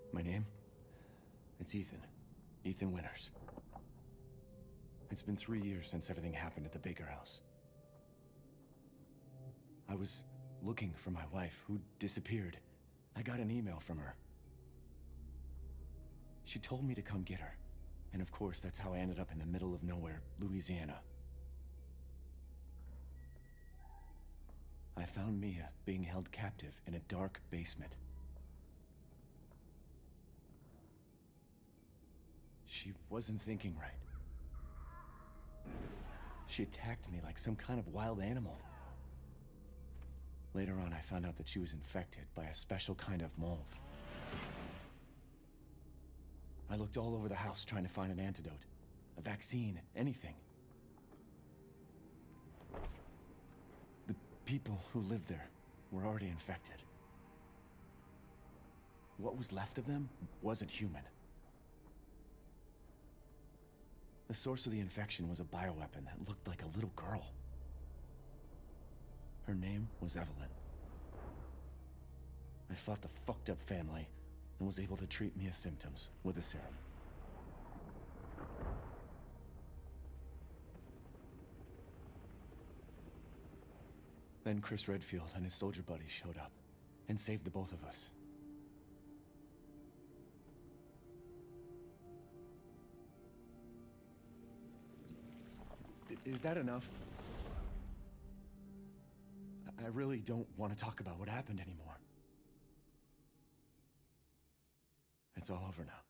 My name? It's Ethan. Ethan Winters. It's been 3 years since everything happened at the Baker house. I was looking for my wife, who disappeared. I got an email from her. She told me to come get her. And of course, that's how I ended up in the middle of nowhere, Louisiana. I found Mia being held captive in a dark basement. She wasn't thinking right. She attacked me like some kind of wild animal. Later on, I found out that she was infected by a special kind of mold. I looked all over the house trying to find an antidote, a vaccine, anything. The people who lived there were already infected. What was left of them wasn't human. The source of the infection was a bioweapon that looked like a little girl. Her name was Evelyn. I fought the fucked up family and was able to treat Mia's symptoms with a serum. Then Chris Redfield and his soldier buddies showed up and saved the both of us. Is that enough? I really don't want to talk about what happened anymore. It's all over now.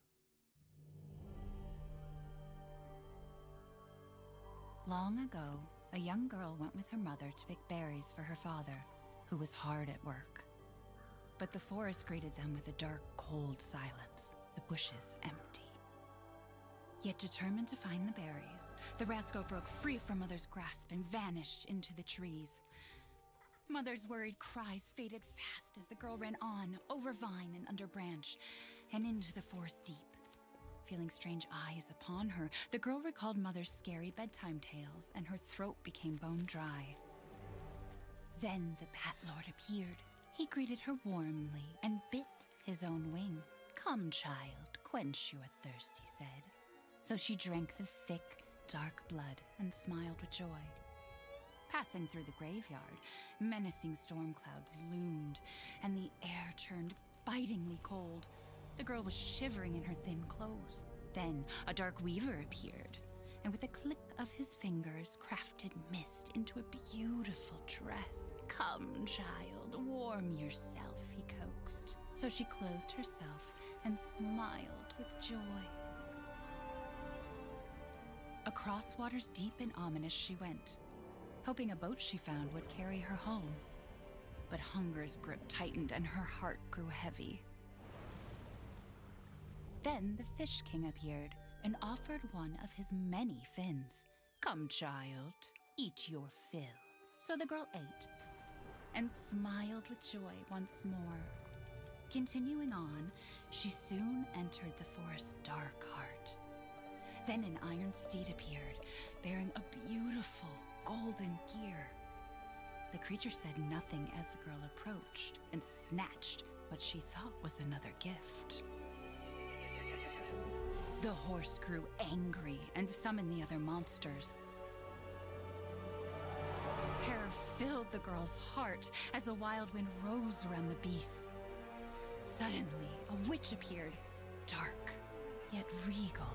Long ago, a young girl went with her mother to pick berries for her father, who was hard at work. But the forest greeted them with a dark, cold silence, the bushes empty. Yet determined to find the berries, the rascal broke free from Mother's grasp and vanished into the trees. Mother's worried cries faded fast as the girl ran on, over vine and under branch, and into the forest deep. Feeling strange eyes upon her, the girl recalled Mother's scary bedtime tales, and her throat became bone dry. Then the Bat Lord appeared. He greeted her warmly and bit his own wing. "Come, child, quench your thirst," he said. So she drank the thick, dark blood and smiled with joy. Passing through the graveyard, menacing storm clouds loomed, and the air turned bitingly cold. The girl was shivering in her thin clothes. Then a dark weaver appeared, and with a click of his fingers, crafted mist into a beautiful dress. "Come, child, warm yourself," he coaxed. So she clothed herself and smiled with joy. Across waters deep and ominous she went, hoping a boat she found would carry her home. But hunger's grip tightened and her heart grew heavy. Then the Fish King appeared and offered one of his many fins. "Come, child, eat your fill." So the girl ate and smiled with joy once more. Continuing on, she soon entered the forest's dark heart. Then an iron steed appeared, bearing a beautiful golden gear. The creature said nothing as the girl approached and snatched what she thought was another gift. The horse grew angry and summoned the other monsters. Terror filled the girl's heart as the wild wind rose around the beasts. Suddenly, a witch appeared, dark yet regal.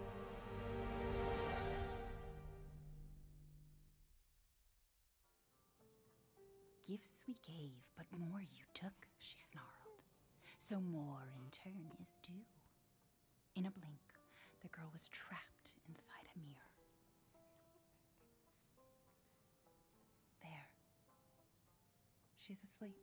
"Gifts we gave, but more you took," she snarled. "So more in turn is due." In a blink, the girl was trapped inside a mirror. There. She's asleep.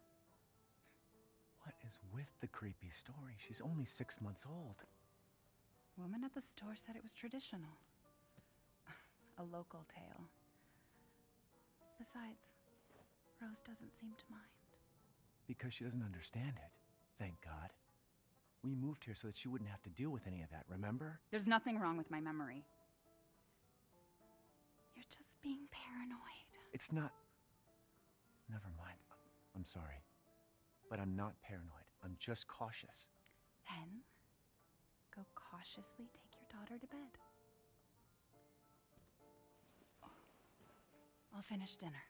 What is with the creepy story? She's only 6 months old. Woman at the store said it was traditional. A local tale. Besides, Rose doesn't seem to mind. Because she doesn't understand it. Thank God. We moved here so that she wouldn't have to deal with any of that, remember? There's nothing wrong with my memory. You're just being paranoid. It's not... Never mind. I'm sorry. But I'm not paranoid. I'm just cautious. Then, go cautiously take your daughter to bed. I'll finish dinner.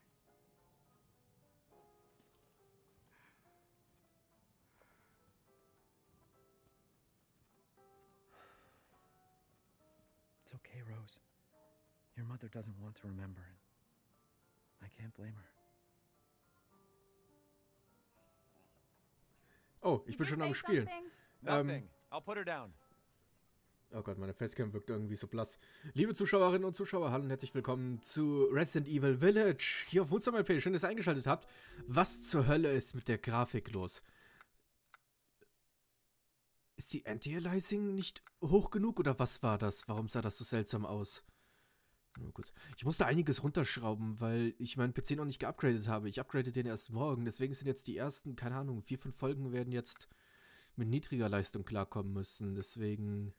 It's okay, Rose. Your mother doesn't want to remember it. I can't blame her. Oh, ich bin schon am Spielen. Nothing. I'll put her down. Oh Gott, meine Facecam wirkt irgendwie so blass. Liebe Zuschauerinnen und Zuschauer, hallo und herzlich willkommen zu Resident Evil Village. Hier auf Woodsummit LP. Schön, dass ihr eingeschaltet habt. Was zur Hölle ist mit der Grafik los? Ist die Anti-Aliasing nicht hoch genug oder was war das? Warum sah das so seltsam aus? Nur kurz. Ich musste einiges runterschrauben, weil ich meinen PC noch nicht geupgradet habe. Ich upgrade den erst morgen. Deswegen sind jetzt die ersten, keine Ahnung, 4, 5 Folgen werden jetzt mit niedriger Leistung klarkommen müssen. Deswegen...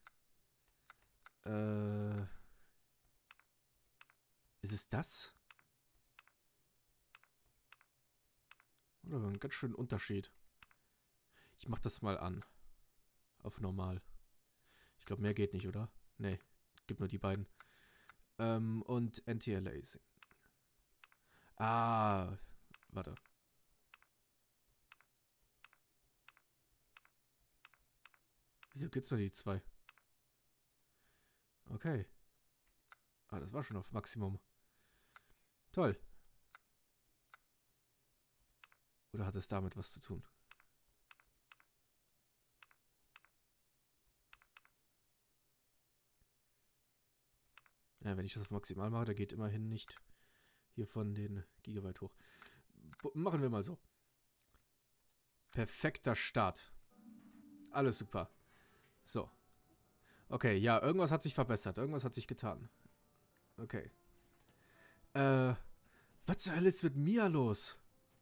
Ist es das? Oder ein ganz schönen Unterschied. Ich mach das mal an. Auf normal. Ich glaube, mehr geht nicht, oder? Nee, gibt nur die beiden. Und Anti-Aliasing. Ah, warte. Wieso gibt's nur die zwei? Okay. Ah, das war schon auf Maximum. Toll. Oder hat es damit was zu tun? Ja, wenn ich das auf Maximal mache, da geht immerhin nicht hier von den Gigabyte hoch. Machen wir mal so. Perfekter Start. Alles super. So. Okay, ja, irgendwas hat sich verbessert. Irgendwas hat sich getan. Okay. Was zur Hölle ist mit Mia los?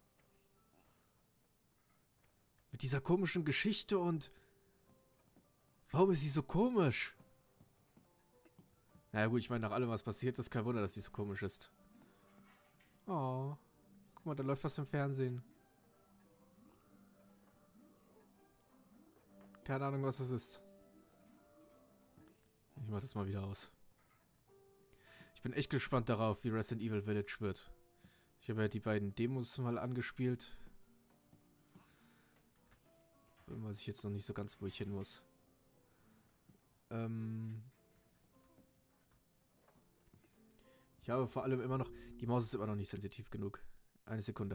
Mit dieser komischen Geschichte und... Warum ist sie so komisch? Naja gut, ich meine, nach allem, was passiert ist, kein Wunder, dass sie so komisch ist. Oh. Guck mal, da läuft was im Fernsehen. Keine Ahnung, was das ist. Ich mach das mal wieder aus. Ich bin echt gespannt darauf, wie Resident Evil Village wird. Ich habe ja die beiden Demos mal angespielt. Weiß ich jetzt noch nicht so ganz, wo ich hin muss. Ich habe vor allem immer noch... Die Maus ist immer noch nicht sensitiv genug. Eine Sekunde.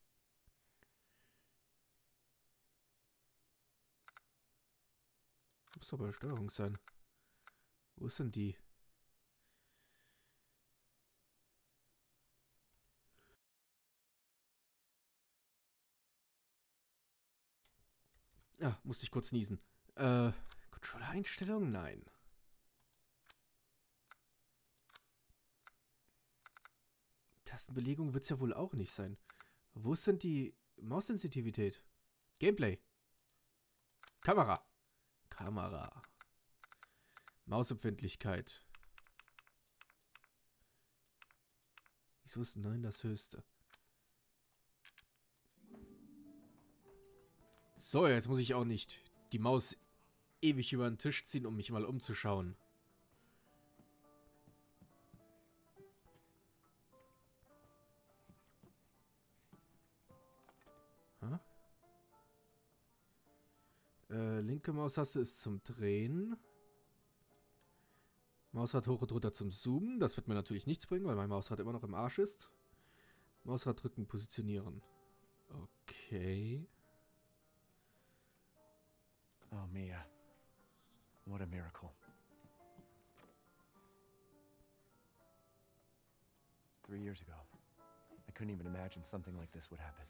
Muss doch bei der Steuerung sein. Wo ist denn die? Ah, musste ich kurz niesen. Controller-Einstellungen? Nein. Tastenbelegung wird es ja wohl auch nicht sein. Wo ist denn die Maussensitivität? Gameplay. Kamera. Kamera. Mausempfindlichkeit. Wieso ist 9 das höchste? So, jetzt muss ich auch nicht die Maus ewig über den Tisch ziehen, um mich mal umzuschauen. Huh? Linke Maustaste ist zum Drehen. Mausrad hoch und runter zum Zoomen. Das wird mir natürlich nichts bringen, weil mein Mausrad immer noch im Arsch ist. Mausrad drücken, positionieren. Okay. Oh, Mia. What a miracle. 3 years ago, I couldn't even imagine something like this would happen.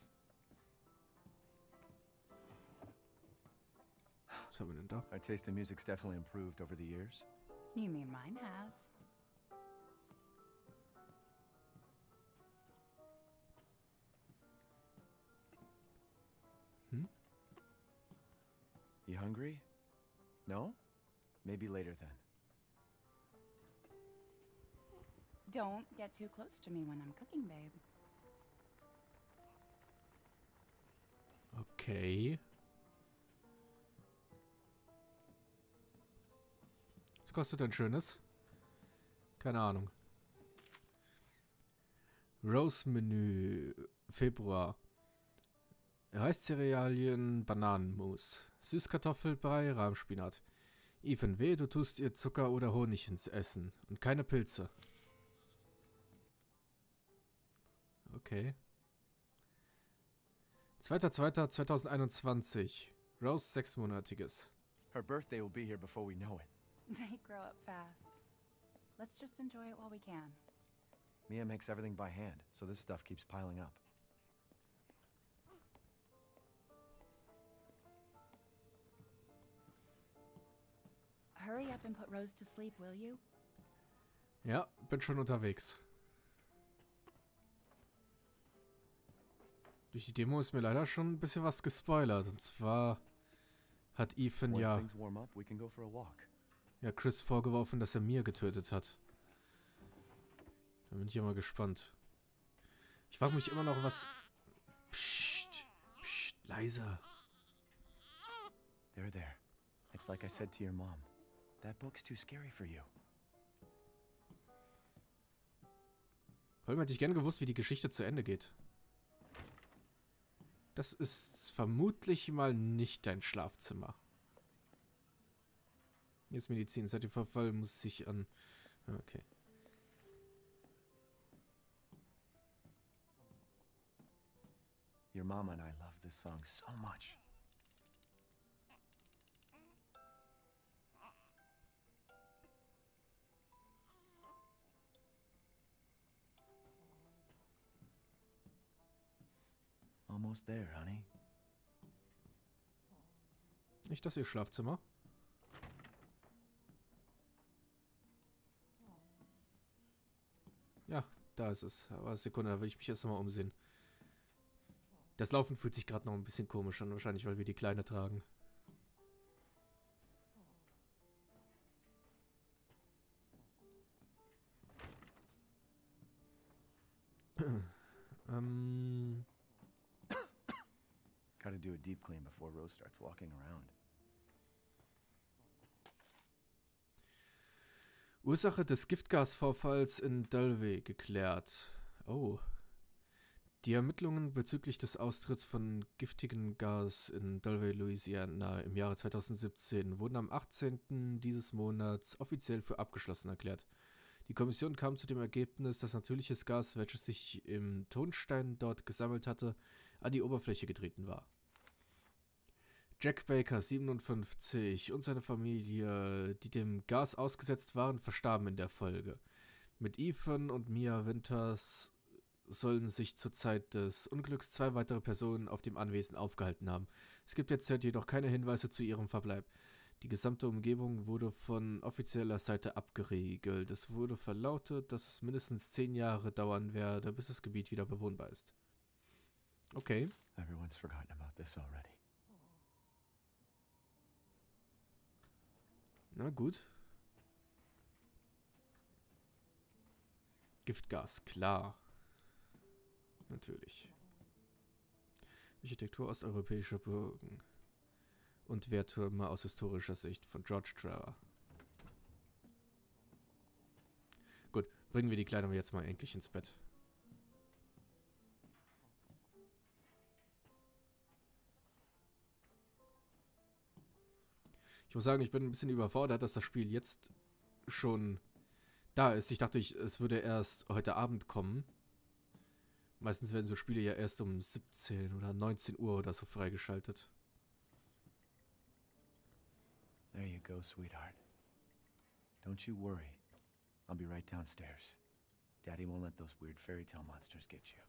Was haben wir denn da? Our taste in music's definitely improved over the years. You mean mine has? You hungry? No? Maybe later then. Don't get too close to me when I'm cooking, babe. Okay. Was kostet denn Schönes? Keine Ahnung. Rose-Menü. Februar. Reiscerealien, Bananenmus. Süßkartoffelbrei, Rahmspinat. Ethan, weh, du tust ihr Zucker oder Honig ins Essen. Und keine Pilze. Okay. 2.2.2021. Rose 6-monatiges. Her birthday will be here before we know it. They grow up fast. Let's just enjoy it while we can. Mia makes everything by hand, so this stuff keeps piling up. Hurry up and put Rose to sleep, will you? Ja, bin schon unterwegs. Durch die Demo ist mir leider schon ein bisschen was gespoilert. Und zwar hat Ethan ja Chris vorgeworfen, dass er Mia getötet hat. Da bin ich ja mal gespannt. Ich frage mich immer noch, was... Psst, psst, leiser. There. It's like I said to your mom. That book's too scary for you. Vor allem hätte ich gerne gewusst, wie die Geschichte zu Ende geht. Das ist vermutlich mal nicht dein Schlafzimmer. Hier ist Medizin. Seit dem Verfall muss sich an... Okay. Your mom and I love this song so much. Almost there, honey. Nicht das ihr Schlafzimmer? Ja, da ist es. Aber Sekunde, da will ich mich erst mal umsehen. Das Laufen fühlt sich gerade noch ein bisschen komisch an, wahrscheinlich, weil wir die Kleine tragen. Gotta do a deep clean before Rose starts walking around. Ursache des Giftgasvorfalls in Dalvey geklärt. Oh. Die Ermittlungen bezüglich des Austritts von giftigem Gas in Dalvey, Louisiana im Jahre 2017 wurden am 18. dieses Monats offiziell für abgeschlossen erklärt. Die Kommission kam zu dem Ergebnis, dass natürliches Gas, welches sich im Tonstein dort gesammelt hatte, an die Oberfläche getreten war. Jack Baker, 57, und seine Familie, die dem Gas ausgesetzt waren, verstarben in der Folge. Mit Ethan und Mia Winters sollen sich zur Zeit des Unglücks 2 weitere Personen auf dem Anwesen aufgehalten haben. Es gibt jetzt jedoch keine Hinweise zu ihrem Verbleib. Die gesamte Umgebung wurde von offizieller Seite abgeriegelt. Es wurde verlautet, dass es mindestens 10 Jahre dauern werde, bis das Gebiet wieder bewohnbar ist. Okay. Everyone's forgotten about this already. Na gut. Giftgas, klar. Natürlich. Architektur osteuropäischer Burgen. Und Wehrtürme aus historischer Sicht von George Trevor. Gut, bringen wir die Kleidung jetzt mal endlich ins Bett. Ich muss sagen, ich bin ein bisschen überfordert, dass das Spiel jetzt schon da ist. Ich dachte, es würde erst heute Abend kommen. Meistens werden so Spiele ja erst um 17 oder 19 Uhr oder so freigeschaltet. There you go, sweetheart. Don't you worry. I'll be right downstairs. Daddy won't let those weird fairy tale monsters get you.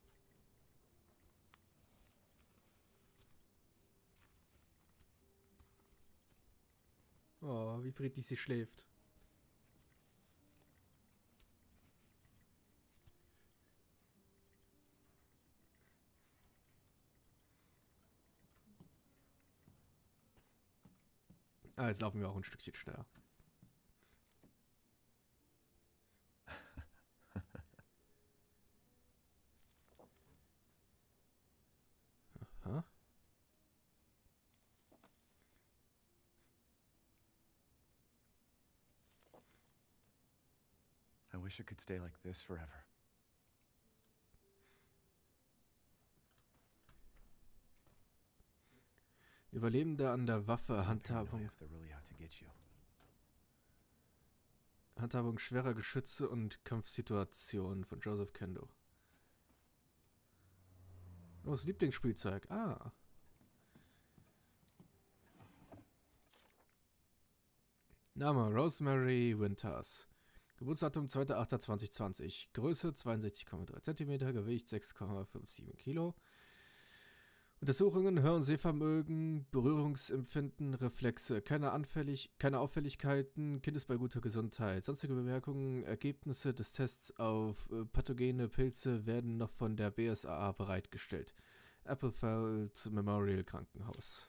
Oh, wie friedlich sie schläft. Ah, jetzt laufen wir auch ein Stückchen schneller. Aha. wish it could stay like this forever. Überlebende an der Waffe, It's not Handhabung. paranoia if they're really out to get you. Handhabung schwerer Geschütze und Kampfsituationen von Joseph Kendo. Oh, das Lieblingsspielzeug. Ah. Name Rosemary Winters. Geburtsdatum 2.8.2020. Größe 62,3 cm, Gewicht 6,57 Kilo. Untersuchungen, Hör- und Sehvermögen, Berührungsempfinden, Reflexe, keine Auffälligkeiten, Kind ist bei guter Gesundheit. Sonstige Bemerkungen, Ergebnisse des Tests auf pathogene Pilze werden noch von der BSAA bereitgestellt. Applefeld Memorial Krankenhaus.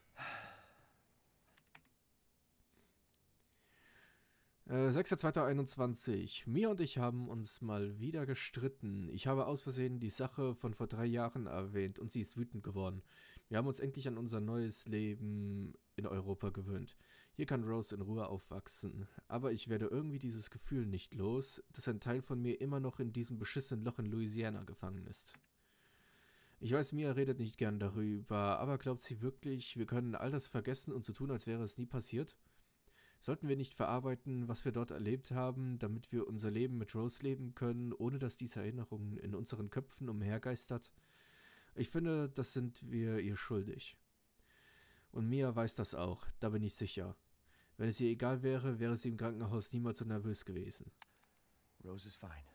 6.2.21. Mia und ich haben uns mal wieder gestritten. Ich habe aus Versehen die Sache von vor 3 Jahren erwähnt und sie ist wütend geworden. Wir haben uns endlich an unser neues Leben in Europa gewöhnt. Hier kann Rose in Ruhe aufwachsen. Aber ich werde irgendwie dieses Gefühl nicht los, dass ein Teil von mir immer noch in diesem beschissenen Loch in Louisiana gefangen ist. Ich weiß, Mia redet nicht gern darüber, aber glaubt sie wirklich, wir können all das vergessen und so tun, als wäre es nie passiert? Sollten wir nicht verarbeiten, was wir dort erlebt haben, damit wir unser Leben mit Rose leben können, ohne dass diese Erinnerung in unseren Köpfen umhergeistert? Ich finde, das sind wir ihr schuldig. Und Mia weiß das auch, da bin ich sicher. Wenn es ihr egal wäre, wäre sie im Krankenhaus niemals so nervös gewesen. Rose is fine.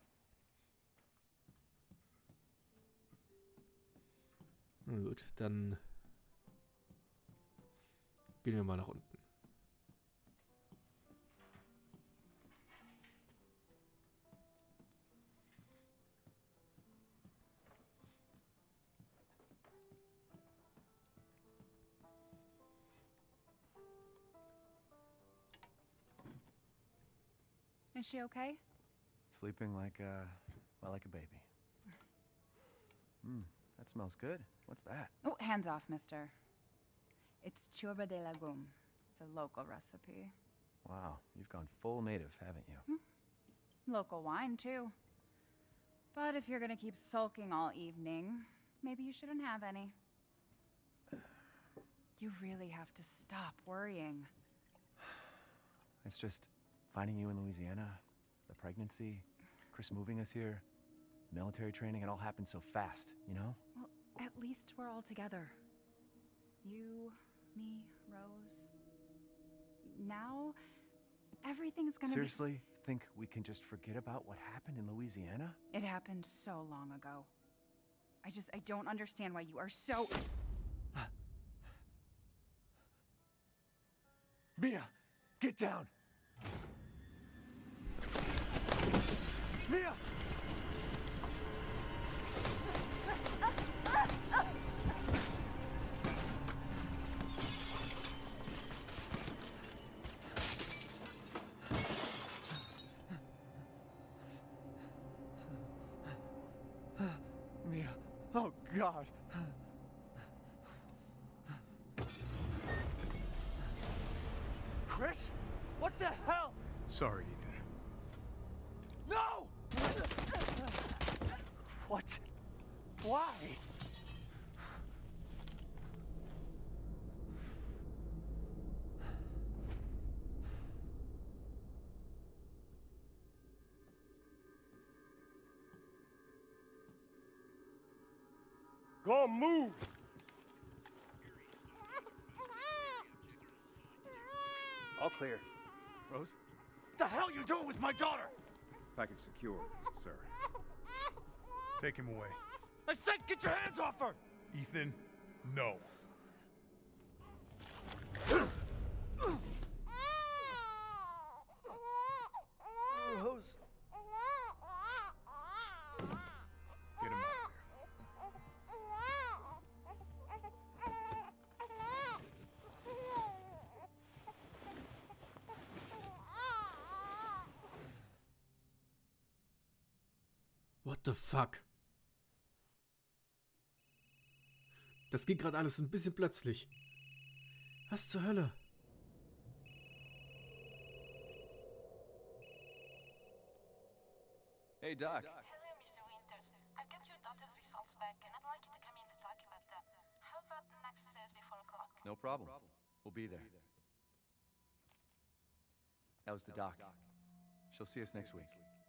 Na gut, dann gehen wir mal nach unten. Is she okay? Sleeping like like a baby. That smells good. What's that? Oh, hands off, mister. It's churba de legume. It's a local recipe. Wow, you've gone full native, haven't you? Local wine, too. But if you're gonna keep sulking all evening, maybe you shouldn't have any. You really have to stop worrying. It's just finding you in Louisiana, the pregnancy, Chris moving us here, military training, it all happened so fast, you know? Well, at least we're all together. You, me, Rose. Now, everything's gonna Seriously, think we can just forget about what happened in Louisiana? It happened so long ago. I don't understand why you are so... Mia, get down! Mia! Mia, oh God! Chris? What the hell? Sorry, Ethan. No! What? Why? Go on, move! All clear. Rose? What the hell are you doing with my daughter? Package secure, sir. Take him away. I said get your hands off her! Ethan, no. Rose. Get him out of here. What the fuck? Das ging gerade alles ein bisschen plötzlich. Was zur Hölle? Hey, Doc. Hello, Mr. Winters. I've got your daughter's results back, and I'd like you to come in to talk about them. How about next Thursday, 4 o'clock? No problem. We'll be there. That was the doc. She'll see us next week.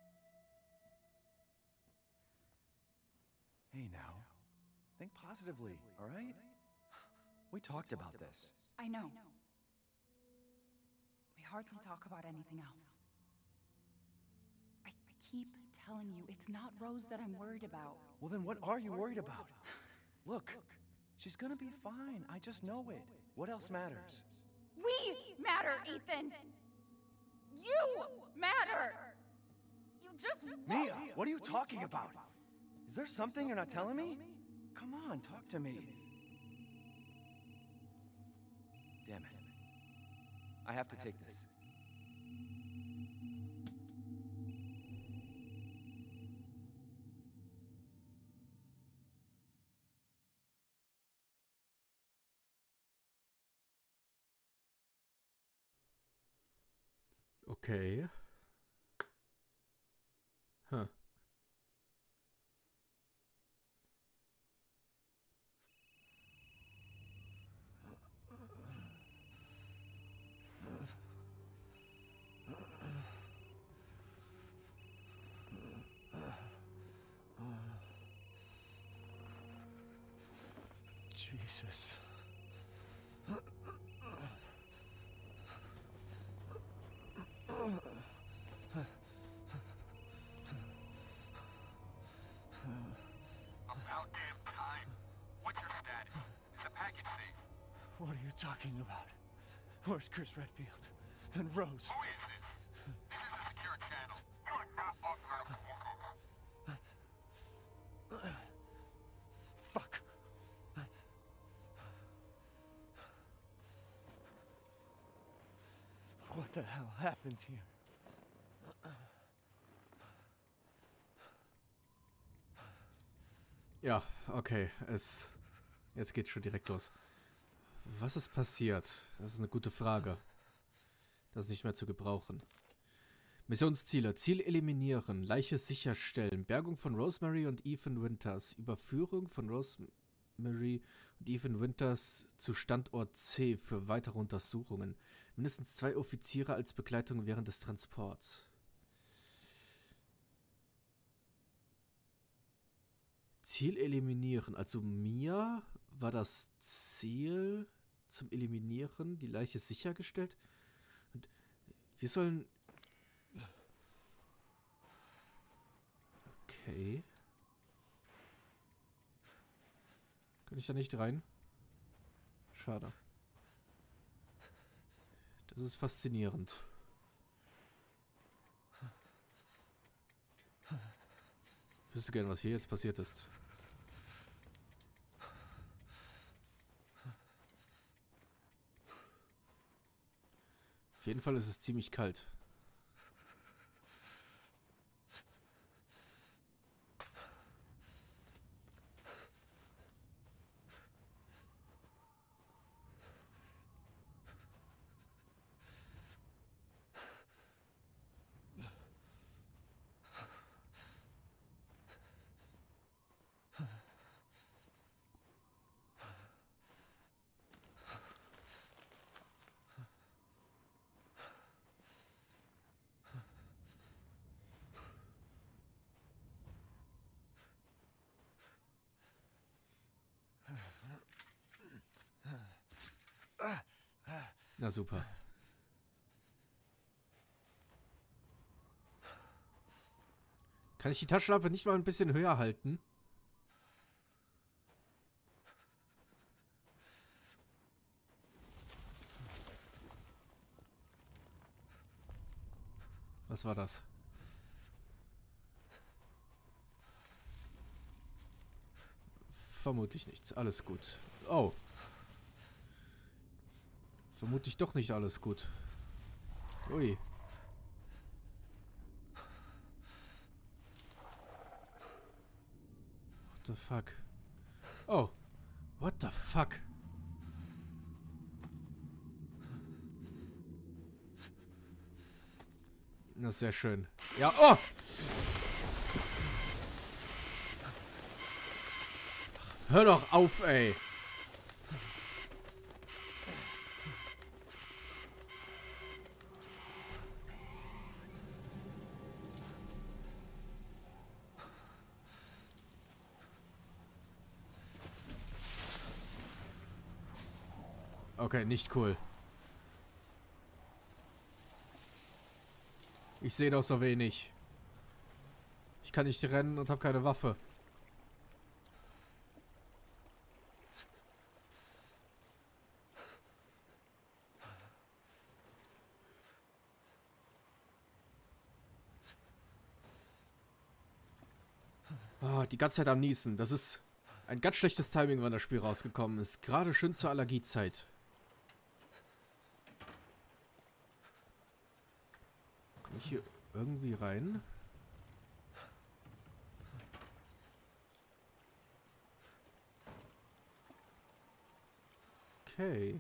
Hey, now. Think positively, all right? We talked about this. I know. We hardly talk about anything else. I keep telling you, it's not Rose that I'm worried about. Well, then what are you worried about? Look, she's gonna be fine. I just know it. What else matters? We matter, Ethan! You matter! You just Mia, what are you talking about? Is there something you're not telling me? Come on, talk to me. Damn it. I have to take this. Okay. Huh. Jesus. About damn time. What's your status? Is the package safe? What are you talking about? Where's Chris Redfield? And Rose? Who is this? This is a secure channel. You are not authorized to walk over. Fuck. What the hell happened here? Ja, okay. Jetzt geht's schon direkt los. Was ist passiert? Das ist eine gute Frage. Das ist nicht mehr zu gebrauchen. Missionsziele. Ziel eliminieren. Leiche sicherstellen. Bergung von Rosemary und Ethan Winters. Überführung von Rosemary und Ethan Winters zu Standort C für weitere Untersuchungen. Mindestens 2 Offiziere als Begleitung während des Transports. Ziel eliminieren. Also Mia war das Ziel zum Eliminieren. Die Leiche sichergestellt. Und wir sollen... Okay. Kann ich da nicht rein? Schade. Das ist faszinierend. Ich wüsste gerne, was hier jetzt passiert ist. Auf jeden Fall ist es ziemlich kalt. Na super. Kann ich die Taschenlampe nicht mal ein bisschen höher halten? Was war das? Vermutlich nichts. Alles gut. Oh. Vermutlich doch nicht alles gut. Ui. What the fuck? Oh. What the fuck? Das ist sehr schön. Ja, oh! Hör doch auf, ey. Okay, nicht cool. Ich sehe doch so wenig. Ich kann nicht rennen und habe keine Waffe. Oh, die ganze Zeit am Niesen. Das ist ein ganz schlechtes Timing, wann das Spiel rausgekommen ist. Gerade schön zur Allergiezeit. Komme ich hier irgendwie rein? Okay.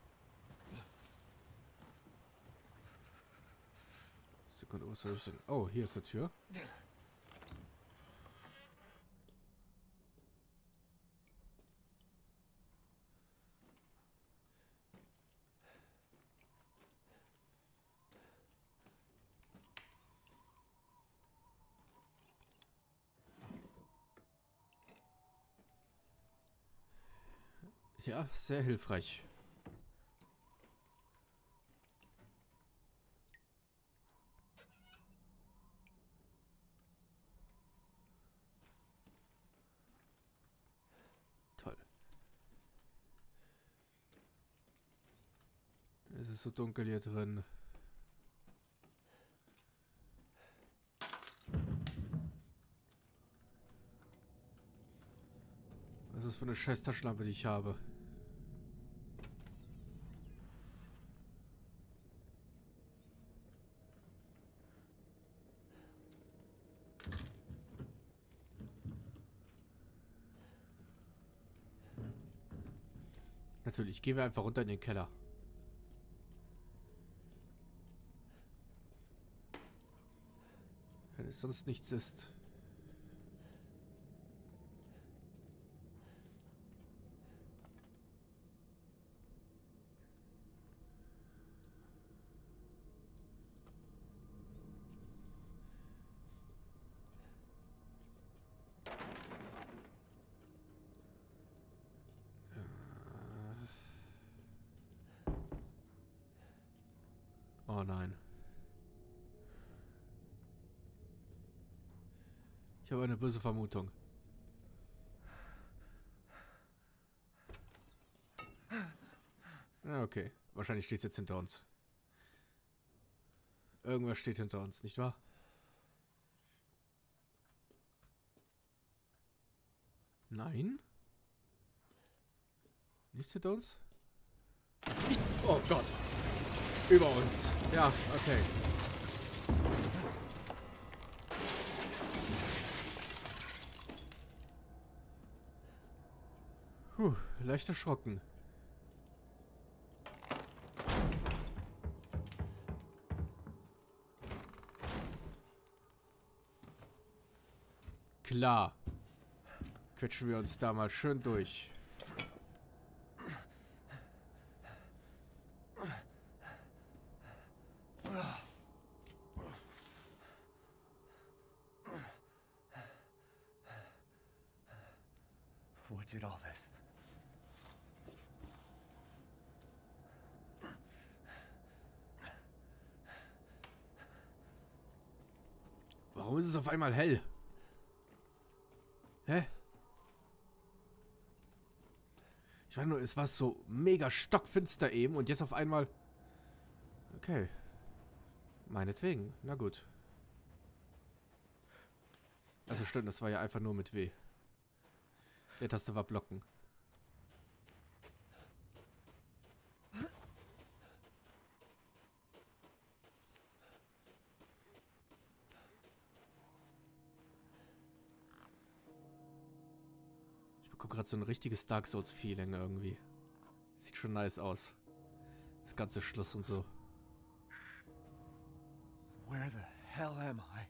Sekunde, was soll ich denn? Oh, hier ist eine Tür. Ja, sehr hilfreich. Toll. Es ist so dunkel hier drin. Was ist das für eine scheiß Taschenlampe, die ich habe? Natürlich, gehen wir einfach runter in den Keller. Wenn es sonst nichts ist. Oh nein. Ich habe eine böse Vermutung. Ja, okay. Wahrscheinlich steht es jetzt hinter uns. Irgendwas steht hinter uns, nicht wahr? Nein? Nichts hinter uns? Oh Gott! Über uns. Ja, okay. Leicht erschrocken. Klar. Quetschen wir uns da mal schön durch. What did all this? Warum ist es auf einmal hell? Hä? Ich meine nur, es war so mega stockfinster eben und jetzt auf einmal... Okay. Meinetwegen. Na gut. Also stimmt, das war ja einfach nur mit W. Der Taste war blocken. Ich bekomme gerade so ein richtiges Dark Souls Feeling irgendwie. Sieht schon nice aus. Das ganze Schloss und so. Where the hell am I?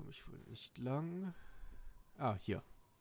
komme ich wohl nicht lang. Ah, hier.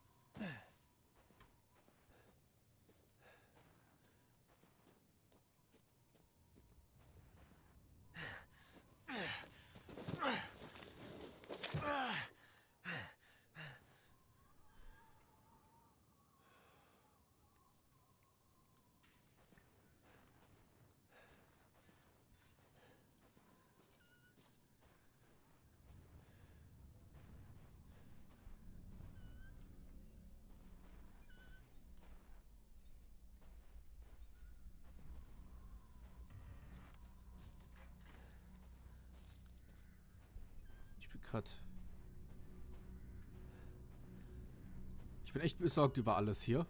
Ich bin echt besorgt über alles hier.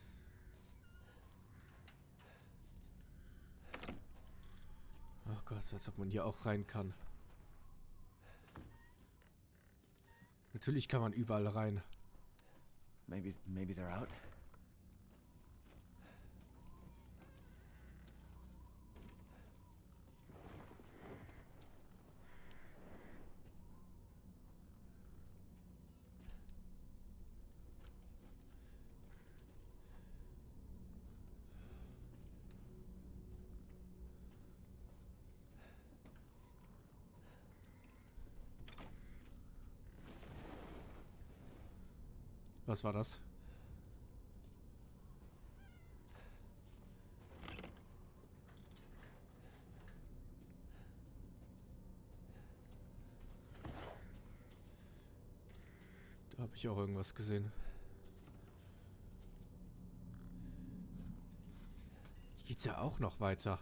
Oh Gott, als ob man hier auch rein kann. Natürlich kann man überall rein. Maybe they're out. Was war das? Da habe ich auch irgendwas gesehen. Hier geht's ja auch noch weiter.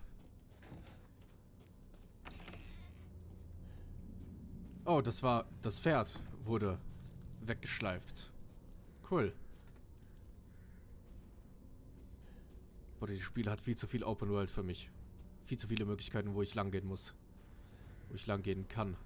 Oh, das Pferd wurde weggeschleift. Cool. Boah, dieses Spiel hat viel zu viel Open World für mich. Viel zu viele Möglichkeiten, wo ich lang gehen muss. Wo ich lang gehen kann.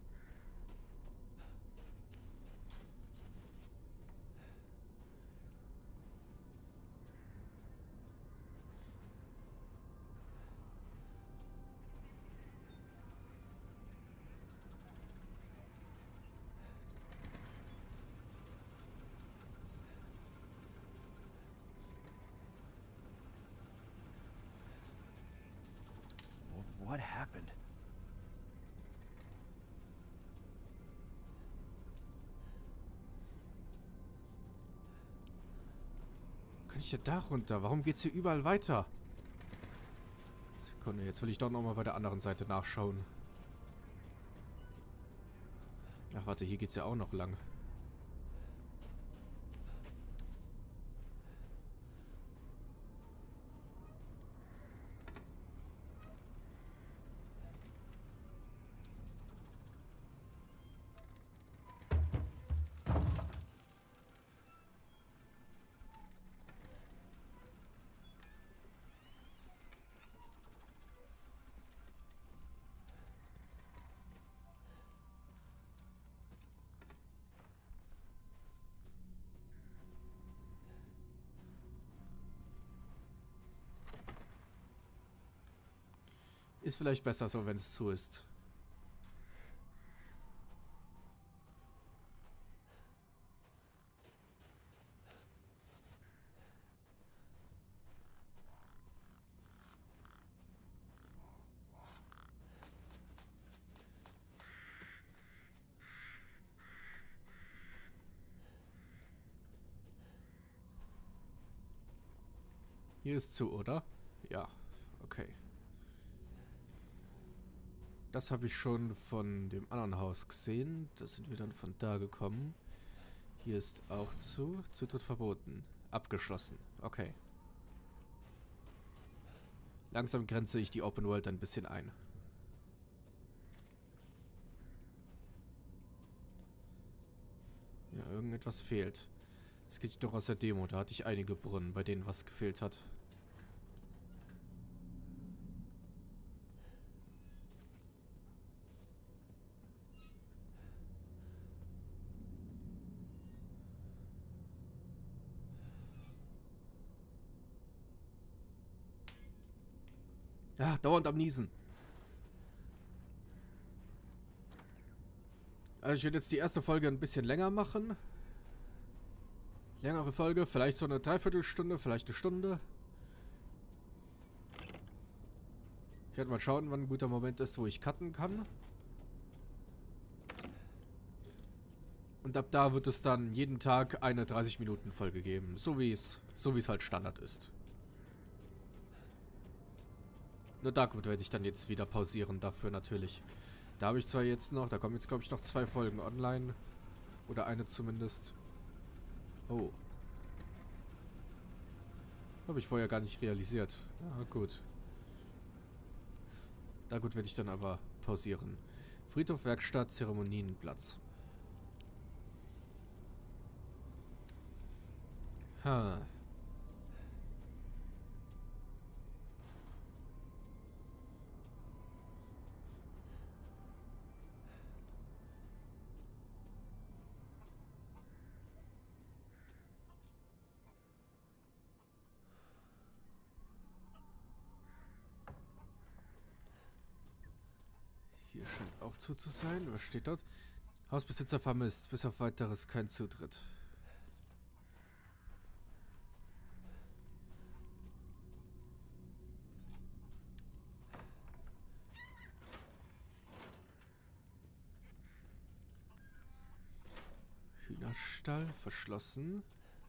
What happened? Kann ich ja da runter? Warum geht's hier überall weiter? Sekunde, jetzt will ich doch nochmal bei der anderen Seite nachschauen. Ach, warte, hier geht's ja auch noch lang. Ist vielleicht besser so, wenn es zu ist. Hier ist zu, oder? Ja, okay. Das habe ich schon von dem anderen Haus gesehen. Da sind wir dann von da gekommen. Hier ist auch zu. Zutritt verboten. Abgeschlossen. Okay. Langsam grenze ich die Open World ein bisschen ein. Ja, irgendetwas fehlt. Das geht doch aus der Demo. Da hatte ich einige Brunnen, bei denen was gefehlt hat. Ja, dauernd am Niesen. Also ich werde jetzt die erste Folge ein bisschen länger machen. Längere Folge, vielleicht so eine Dreiviertelstunde, vielleicht eine Stunde. Ich werde mal schauen, wann ein guter Moment ist, wo ich cutten kann. Und ab da wird es dann jeden Tag eine 30-Minuten-Folge geben. So wie es halt Standard ist. Nur Darkwood werde ich dann jetzt wieder pausieren, dafür natürlich. Da habe ich zwar jetzt noch, da kommen jetzt glaube ich noch 2 Folgen online. Oder eine zumindest. Oh. Habe ich vorher gar nicht realisiert. Ja, gut. Darkwood werde ich dann aber pausieren. Friedhof, Werkstatt, Zeremonienplatz. Ha. Hier scheint auch zu sein. Was steht dort? Hausbesitzer vermisst. Bis auf weiteres kein Zutritt. Hühnerstall verschlossen.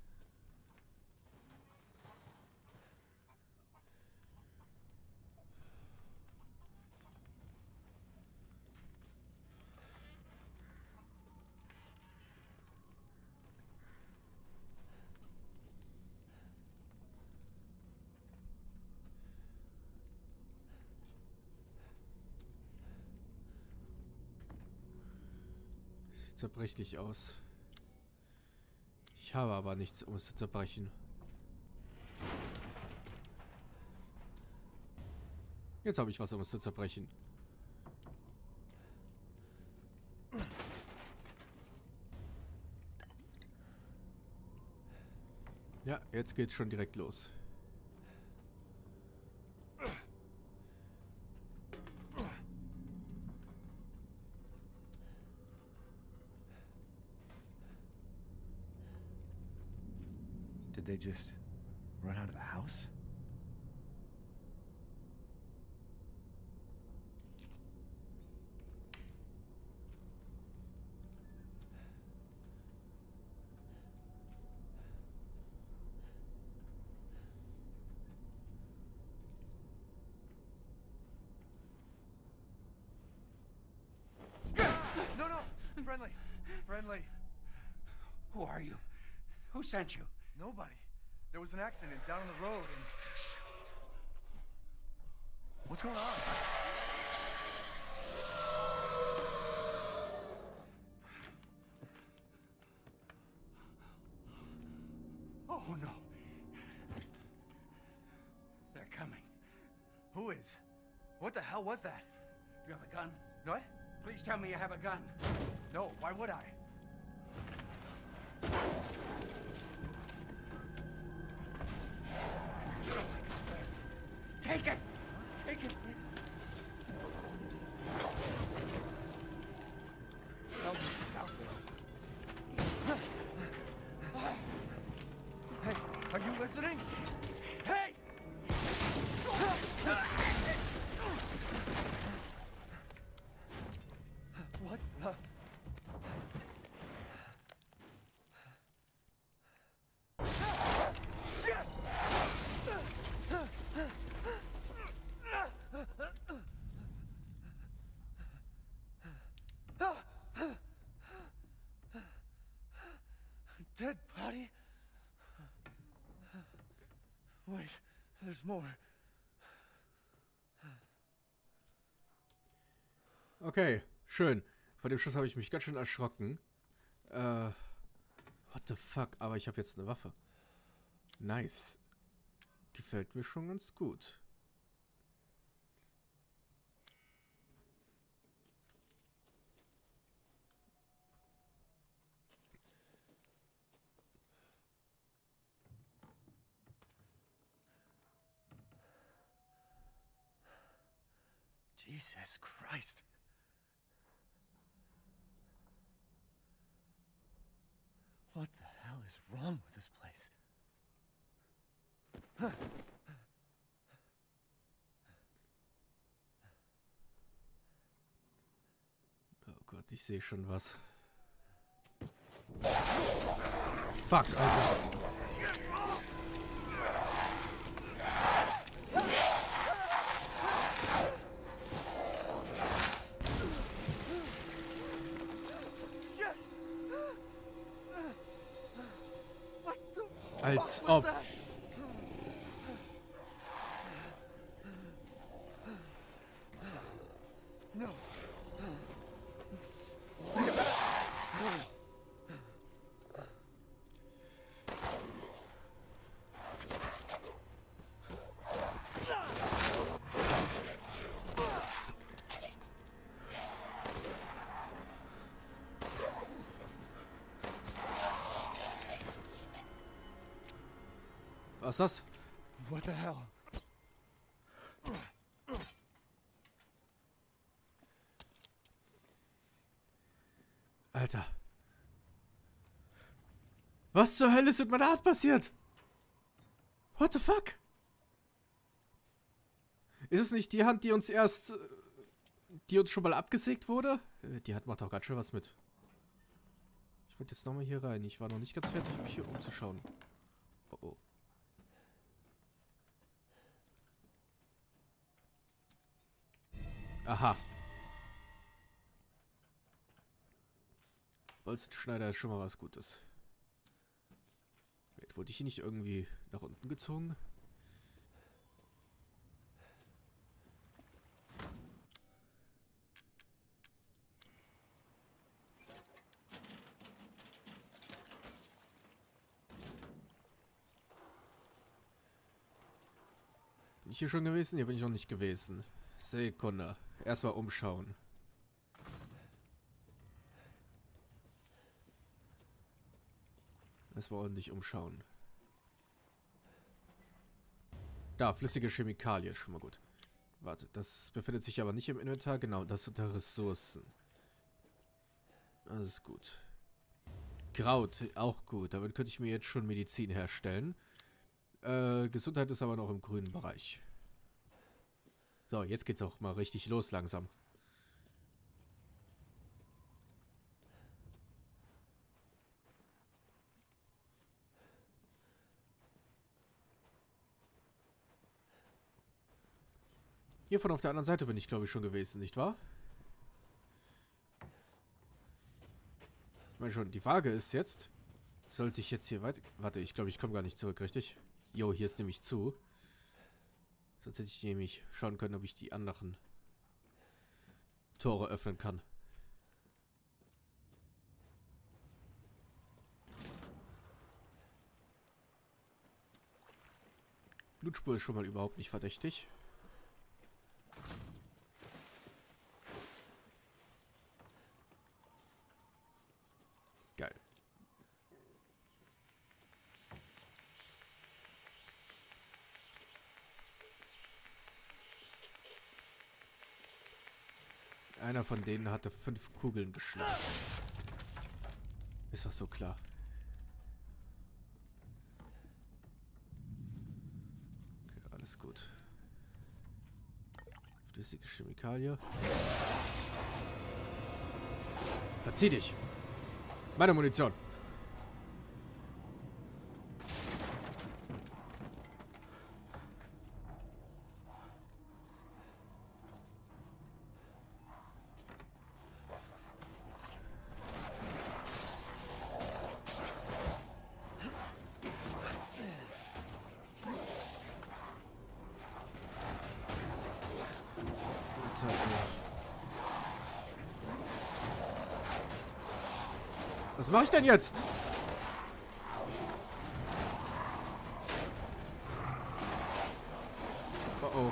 Sieht zerbrechlich aus. Ich habe aber nichts, um es zu zerbrechen. Jetzt habe ich was, um es zu zerbrechen. Ja, jetzt geht's schon direkt los. Did they just run out of the house? No, no! Friendly! Friendly! Who are you? Who sent you? Nobody. There was an accident down on the road and... What's going on? Oh, no. They're coming. Who is? What the hell was that? You have a gun? What? Please tell me you have a gun. No, why would I? Take it! Take it! Tell me it's out there. Hey, are you listening? Hey! What the... Shit! Dead body? Wait, there's more. Okay, schön. Vor dem Schuss habe ich mich ganz schön erschrocken. What the fuck? Aber ich habe jetzt eine Waffe. Nice. Gefällt mir schon ganz gut. Jesus Christ. What the hell is wrong with this place? Oh Gott, ich sehe schon was. Fuck, Alter. Als ob. Was ist das? What the hell? Alter. Was zur Hölle ist mit meiner Hand passiert? What the fuck? Ist es nicht die Hand, die uns schon mal abgesägt wurde? Die Hand macht auch ganz schön was mit. Ich wollte jetzt nochmal hier rein. Ich war noch nicht ganz fertig, mich hier umzuschauen. Oh oh. Aha. Bolzenschneider ist schon mal was Gutes. Wurde ich hier nicht irgendwie nach unten gezogen? Bin ich hier schon gewesen? Hier bin ich noch nicht gewesen. Sekunde. Erstmal umschauen. Erstmal ordentlich umschauen. Da, flüssige Chemikalie, schon mal gut. Warte, das befindet sich aber nicht im Inventar. Genau, das unter Ressourcen. Das ist gut. Kraut, auch gut. Damit könnte ich mir jetzt schon Medizin herstellen. Gesundheit ist aber noch im grünen Bereich. So, jetzt geht's auch mal richtig los langsam. Hiervon auf der anderen Seite bin ich, glaube ich, schon gewesen, nicht wahr? Ich meine schon, die Frage ist jetzt, sollte ich jetzt hier weiter... Warte, ich glaube, ich komme gar nicht zurück, richtig? Jo, hier ist nämlich zu. Sonst hätte ich nämlich schauen können, ob ich die anderen Tore öffnen kann. Blutspur ist schon mal überhaupt nicht verdächtig. Geil. Einer von denen hatte 5 Kugeln geschlagen. Ist das so klar? Okay, alles gut. Flüssige Chemikalie. Verzieh dich! Meine Munition! Was mache ich denn jetzt? Oh oh.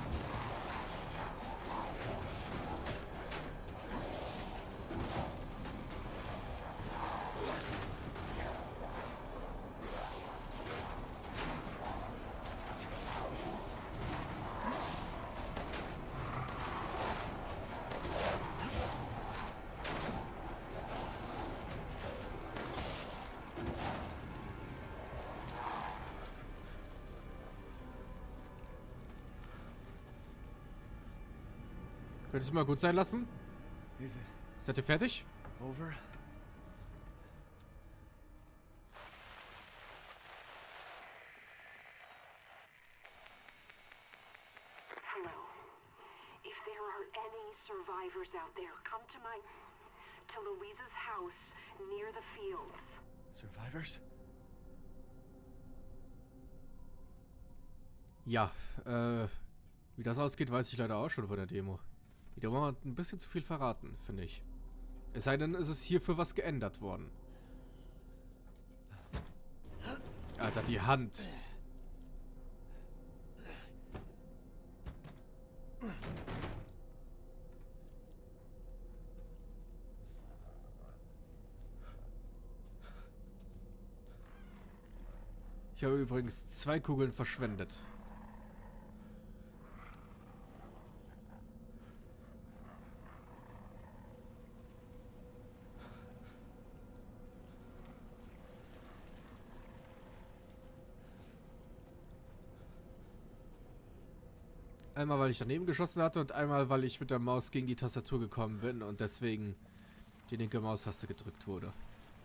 Könntest du mal gut sein lassen? Is it Seid ihr fertig? over? Hello. If there are any survivors out there, come to Louisa's house near the fields. Survivors? Ja, wie das ausgeht, weiß ich leider auch schon von der Demo. Die Demo hat ein bisschen zu viel verraten, finde ich. Es sei denn, es ist hierfür was geändert worden. Alter, die Hand. Ich habe übrigens 2 Kugeln verschwendet. Einmal, weil ich daneben geschossen hatte und einmal, weil ich mit der Maus gegen die Tastatur gekommen bin und deswegen die linke Maustaste gedrückt wurde.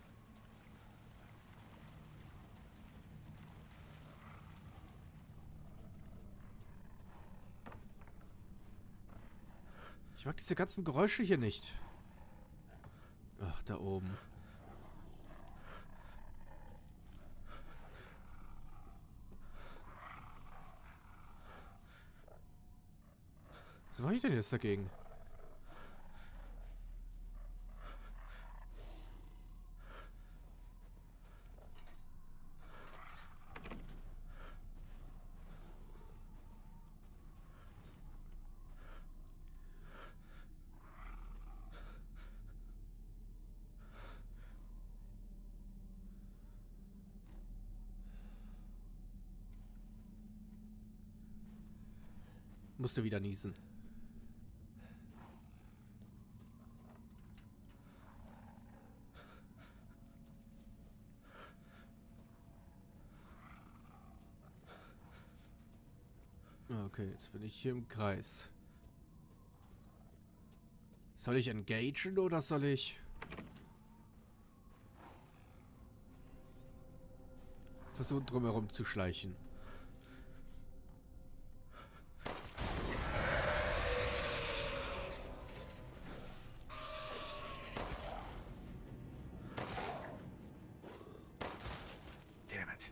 Ich mag diese ganzen Geräusche hier nicht. Ach, da oben. Was mache ich denn jetzt dagegen? Musste wieder niesen. Okay, jetzt bin ich hier im Kreis. Soll ich engagen oder soll ich versuchen, drumherum zu schleichen? Damn it.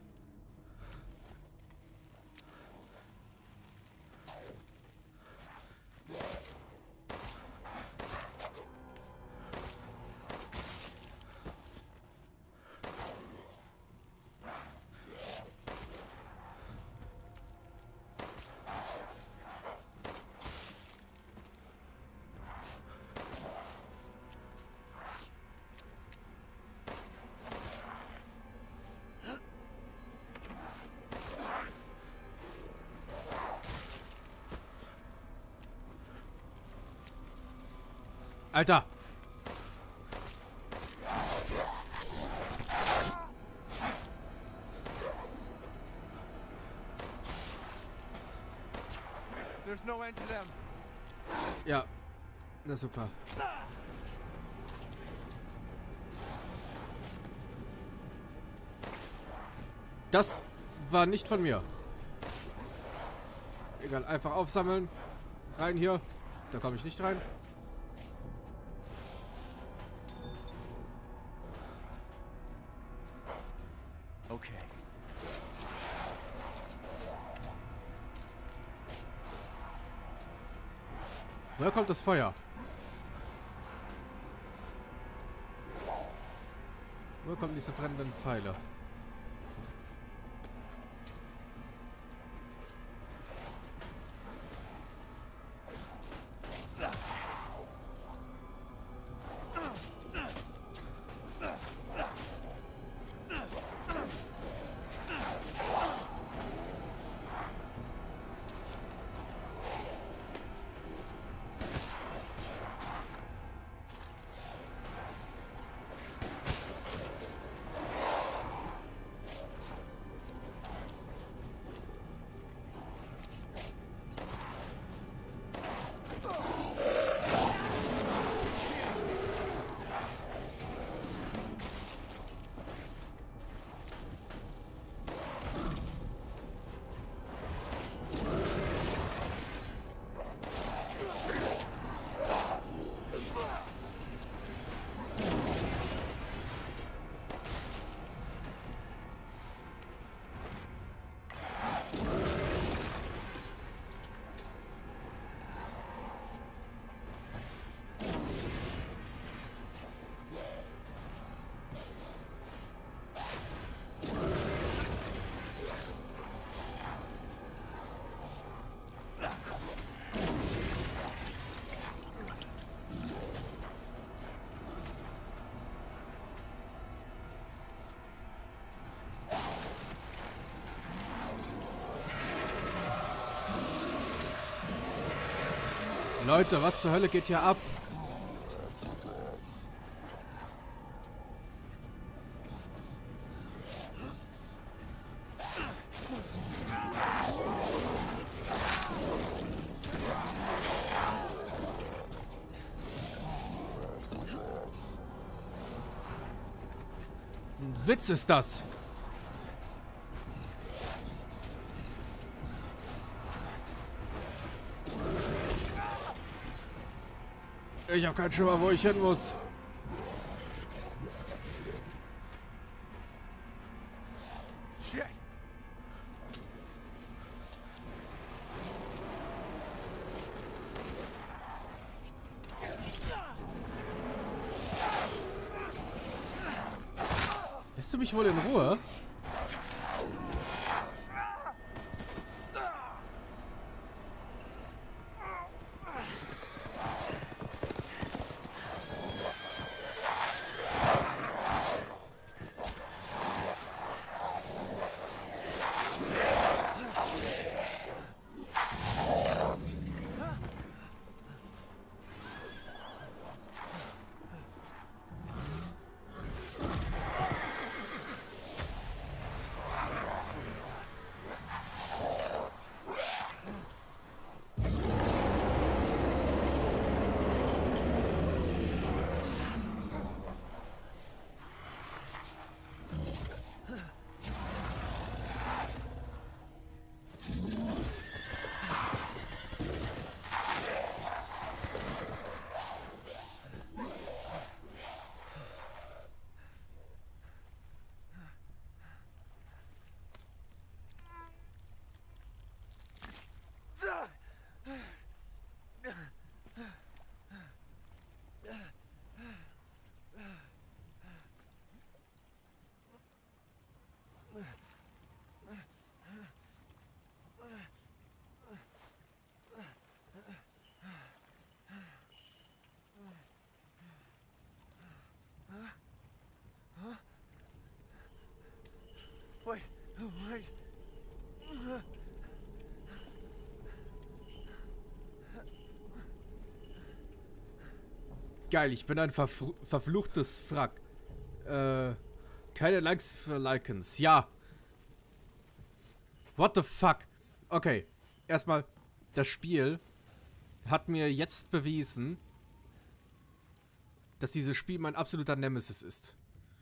Alter! There's no end to them. Ja, na super. Das war nicht von mir. Egal, einfach aufsammeln. Rein hier. Da komme ich nicht rein. Okay. Woher kommt das Feuer? Woher kommen diese brennenden Pfeile? Leute, was zur Hölle geht hier ab? Ein Witz ist das. Ich habe keinen Schimmer, wo ich hin muss. Shit. Lässt du mich wohl in Ruhe? Wait, wait. Geil, ich bin ein verfluchtes Frack. Keine Likes für Likens. Ja. What the fuck? Okay. Erstmal, das Spiel hat mir jetzt bewiesen, dass dieses Spiel mein absoluter Nemesis ist.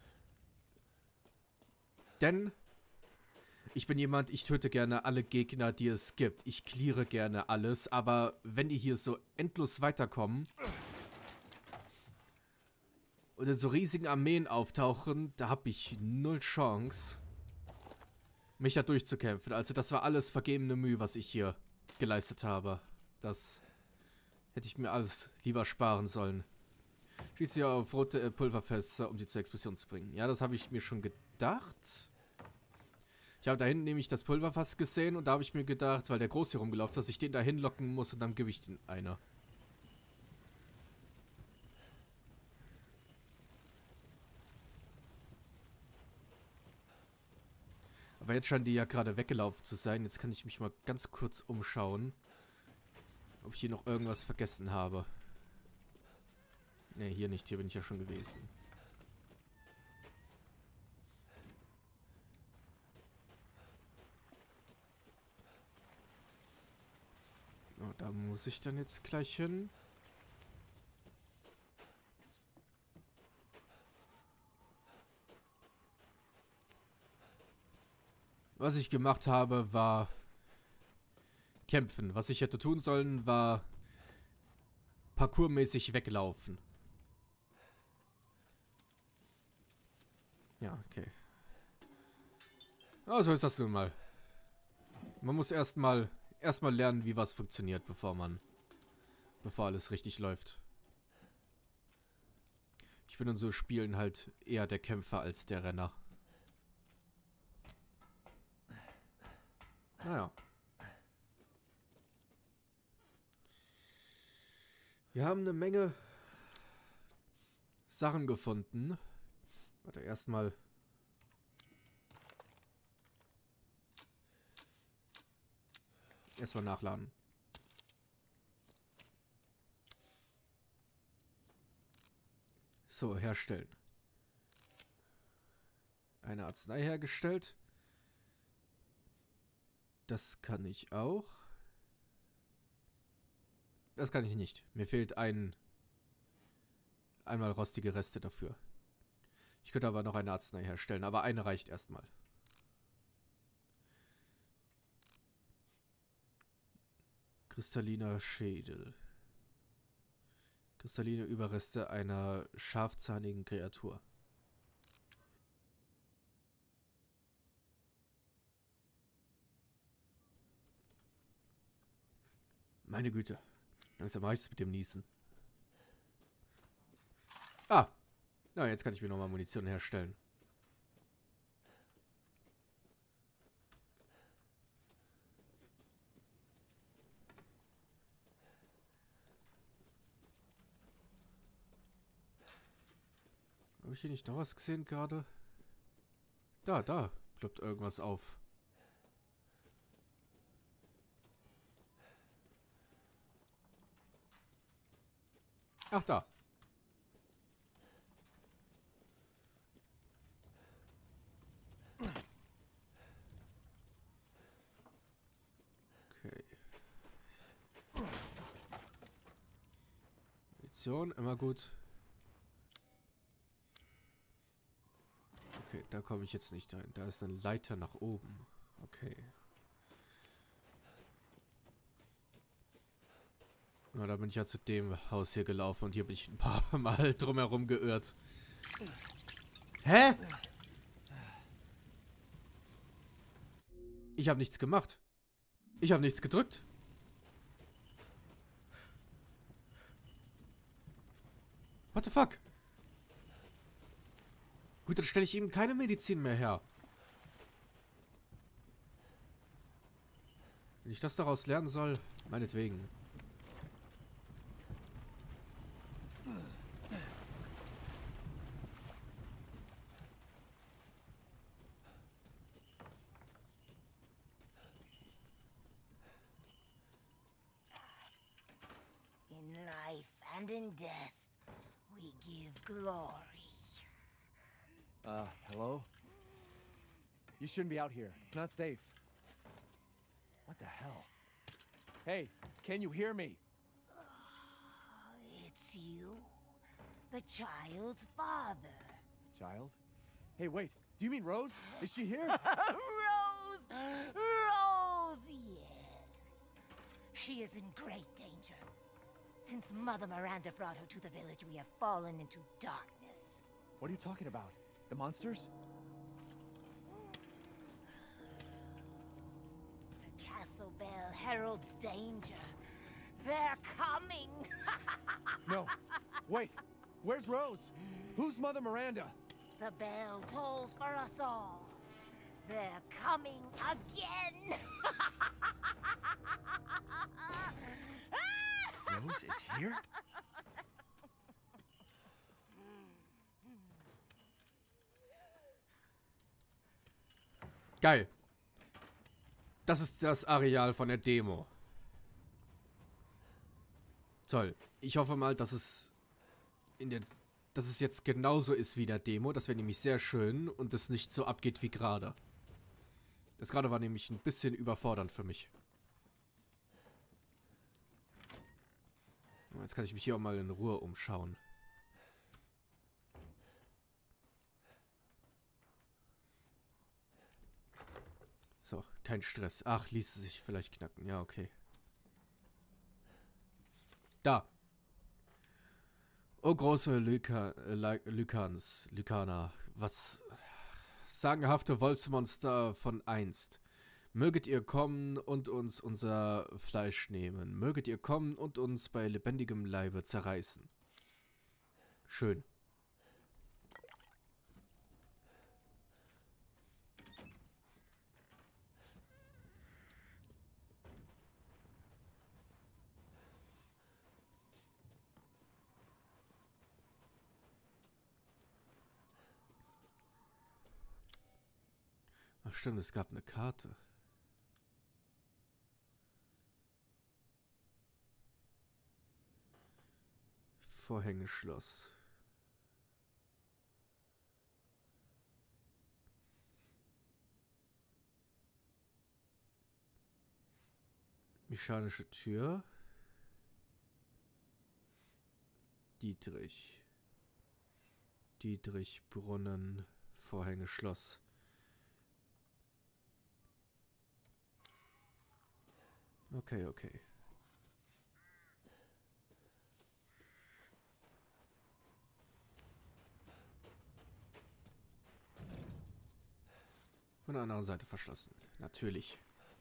Denn ich bin jemand, ich töte gerne alle Gegner, die es gibt. Ich cleare gerne alles, aber wenn die hier so endlos weiterkommen und in so riesigen Armeen auftauchen, da habe ich null Chance, mich da durchzukämpfen. Also das war alles vergebene Mühe, was ich hier geleistet habe. Das hätte ich mir alles lieber sparen sollen. Schieße ja auf rote Pulverfässer, um die zur Explosion zu bringen. Ja, das habe ich mir schon gedacht. Ich habe da hinten nämlich das Pulverfass gesehen und da habe ich mir gedacht, weil der groß hier rumgelaufen ist, dass ich den da hinlocken muss und dann gebe ich den einer. Aber jetzt scheinen die ja gerade weggelaufen zu sein. Jetzt kann ich mich mal ganz kurz umschauen, ob ich hier noch irgendwas vergessen habe. Ne, hier nicht. Hier bin ich ja schon gewesen. Oh, da muss ich dann jetzt gleich hin. Was ich gemacht habe, war kämpfen. Was ich hätte tun sollen, war parkourmäßig weglaufen. Ja, okay. Oh, so ist das nun mal. Man muss erstmal lernen, wie was funktioniert, bevor alles richtig läuft. Ich bin in so Spielen halt eher der Kämpfer als der Renner. Naja. Wir haben eine Menge Sachen gefunden. Warte, erstmal nachladen. So, herstellen. Eine Arznei hergestellt. Das kann ich auch. Das kann ich nicht. Mir fehlt einmal rostige Reste dafür. Ich könnte aber noch eine Arznei herstellen, aber eine reicht erstmal. Kristalliner Schädel. Kristalline Überreste einer scharfzahnigen Kreatur. Meine Güte. Langsam reicht's mit dem Niesen. Ah! Na, jetzt kann ich mir nochmal Munition herstellen. Habe ich hier nicht noch was gesehen gerade? Da ploppt irgendwas auf. Ach, da. Okay. Munition, immer gut. Okay, da komme ich jetzt nicht rein. Da ist eine Leiter nach oben. Okay. Na, da bin ich ja zu dem Haus hier gelaufen und hier bin ich ein paar Mal drumherum geirrt. Hä? Ich habe nichts gemacht. Ich habe nichts gedrückt. What the fuck? Gut, dann stelle ich ihm keine Medizin mehr her. Wenn ich das daraus lernen soll, meinetwegen. In life and in death, we give glory. Hello? You shouldn't be out here. It's not safe. What the hell? Hey, can you hear me? It's you, the child's father. Child? Hey, wait. Do you mean Rose? Is she here? Rose! Rose, yes. She is in great danger. Since Mother Miranda brought her to the village, we have fallen into darkness. What are you talking about? The monsters? The castle bell heralds danger. They're coming. No. Wait. Where's Rose? Who's Mother Miranda? The bell tolls for us all. They're coming again. Rose is here? Geil. Das ist das Areal von der Demo. Toll. Ich hoffe mal, dass es jetzt genauso ist wie der Demo. Das wäre nämlich sehr schön und es nicht so abgeht wie gerade. Das gerade war nämlich ein bisschen überfordernd für mich. Jetzt kann ich mich hier auch mal in Ruhe umschauen. So, kein Stress. Ach, ließe sich vielleicht knacken. Ja, okay. Da. Oh, große Lykaner. Was sagenhafte Wolfsmonster von einst. Möget ihr kommen und uns unser Fleisch nehmen. Möget ihr kommen und uns bei lebendigem Leibe zerreißen. Schön. Ach stimmt, es gab eine Karte. Vorhängeschloss. Mechanische Tür. Dietrich. Dietrich, Brunnen, Vorhänge, Schloss. Okay, okay. Von der anderen Seite verschlossen. Natürlich.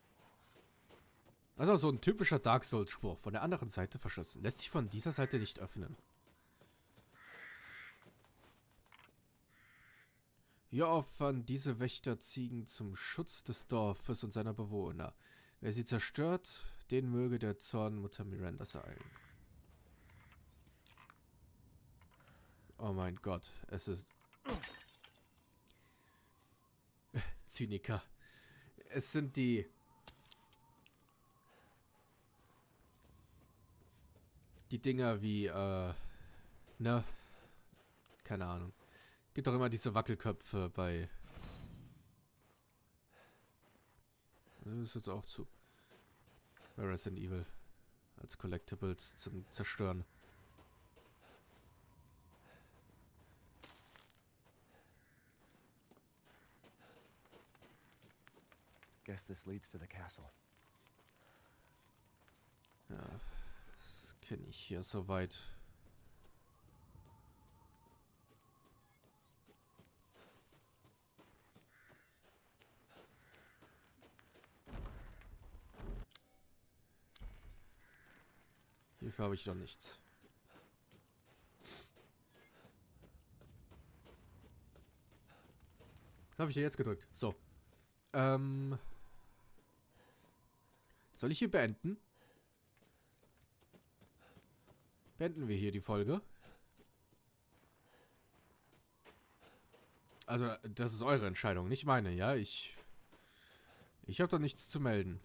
Also so ein typischer Dark Souls-Spruch. Von der anderen Seite verschlossen. Lässt sich von dieser Seite nicht öffnen. Wir opfern diese Wächterziegen zum Schutz des Dorfes und seiner Bewohner. Wer sie zerstört, den möge der Zorn Mutter Mirandas ereilen. Oh mein Gott, es ist... Zyniker. Es sind die... Die Dinger wie, ne? Keine Ahnung. Gibt doch immer diese Wackelköpfe bei... Das ist jetzt auch zu. Bei Resident Evil. Als Collectibles zum Zerstören. Guess this leads to the castle. Ja, das kenne ich hier soweit. Hierfür habe ich noch nichts. Habe ich ja jetzt gedrückt. So. Soll ich hier beenden? Beenden wir hier die Folge. Also, das ist eure Entscheidung, nicht meine, ja? Ich habe da nichts zu melden.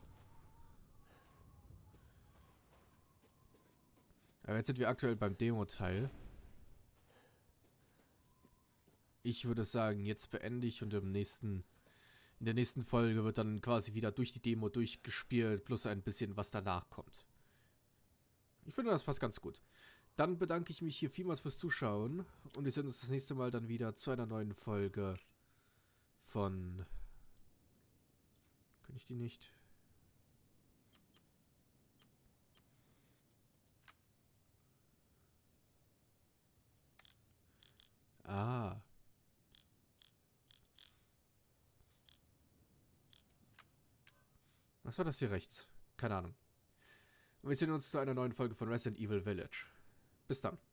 Aber jetzt sind wir aktuell beim Demo-Teil. Ich würde sagen, jetzt beende ich und in der nächsten Folge wird dann quasi wieder durch die Demo durchgespielt, plus ein bisschen, was danach kommt. Ich finde, das passt ganz gut. Dann bedanke ich mich hier vielmals fürs Zuschauen und wir sehen uns das nächste Mal dann wieder zu einer neuen Folge von... Kann ich die nicht? Ah. Was war das hier rechts? Keine Ahnung. Und wir sehen uns zu einer neuen Folge von Resident Evil Village. Bis dann.